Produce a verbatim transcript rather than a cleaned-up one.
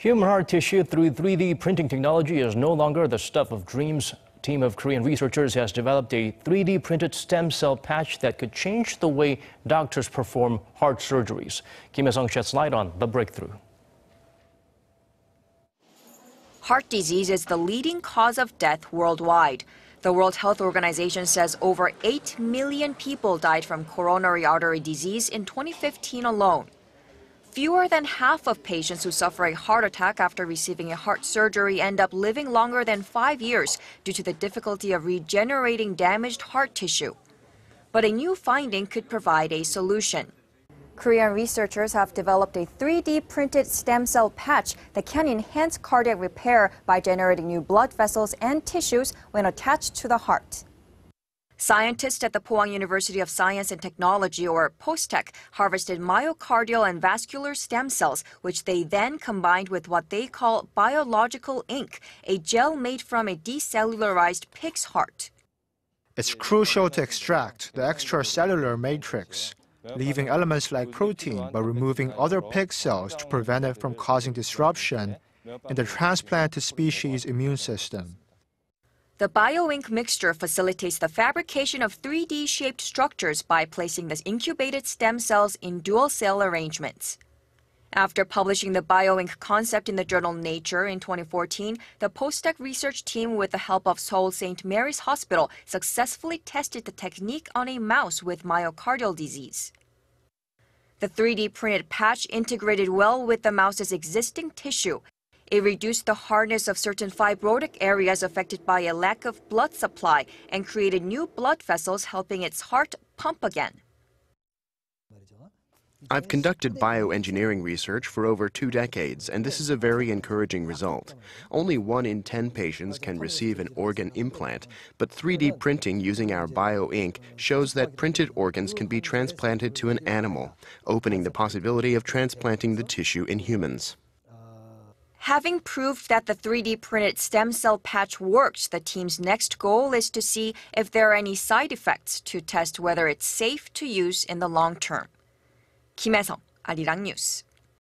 Human heart tissue through three D printing technology is no longer the stuff of dreams. A team of Korean researchers has developed a three D printed stem cell patch that could change the way doctors perform heart surgeries. Kim Hyesung sheds light on the breakthrough. Heart disease is the leading cause of death worldwide. The World Health Organization says over eight million people died from coronary artery disease in twenty fifteen alone. Fewer than half of patients who suffer a heart attack after receiving a heart surgery end up living longer than five years due to the difficulty of regenerating damaged heart tissue. But a new finding could provide a solution. Korean researchers have developed a three D printed stem cell patch that can enhance cardiac repair by generating new blood vessels and tissues when attached to the heart. Scientists at the Pohang University of Science and Technology, or POSTECH, harvested myocardial and vascular stem cells, which they then combined with what they call biological ink, a gel made from a decellularized pig's heart. It's crucial to extract the extracellular matrix, leaving elements like protein but removing other pig cells to prevent it from causing disruption in the transplanted species' immune system. The bioink mixture facilitates the fabrication of three D-shaped structures by placing the incubated stem cells in dual-cell arrangements. After publishing the bioink concept in the journal Nature in twenty fourteen, the POSTECH research team, with the help of Seoul Saint Mary's Hospital, successfully tested the technique on a mouse with myocardial disease. The three D printed patch integrated well with the mouse's existing tissue. It reduced the hardness of certain fibrotic areas affected by a lack of blood supply and created new blood vessels, helping its heart pump again. I've conducted bioengineering research for over two decades, and this is a very encouraging result. Only one in ten patients can receive an organ implant, but three D printing using our bioink shows that printed organs can be transplanted to an animal, opening the possibility of transplanting the tissue in humans. Having proved that the three D printed stem cell patch works, the team's next goal is to see if there are any side effects to test whether it's safe to use in the long term. Kim Hyesung, Arirang News.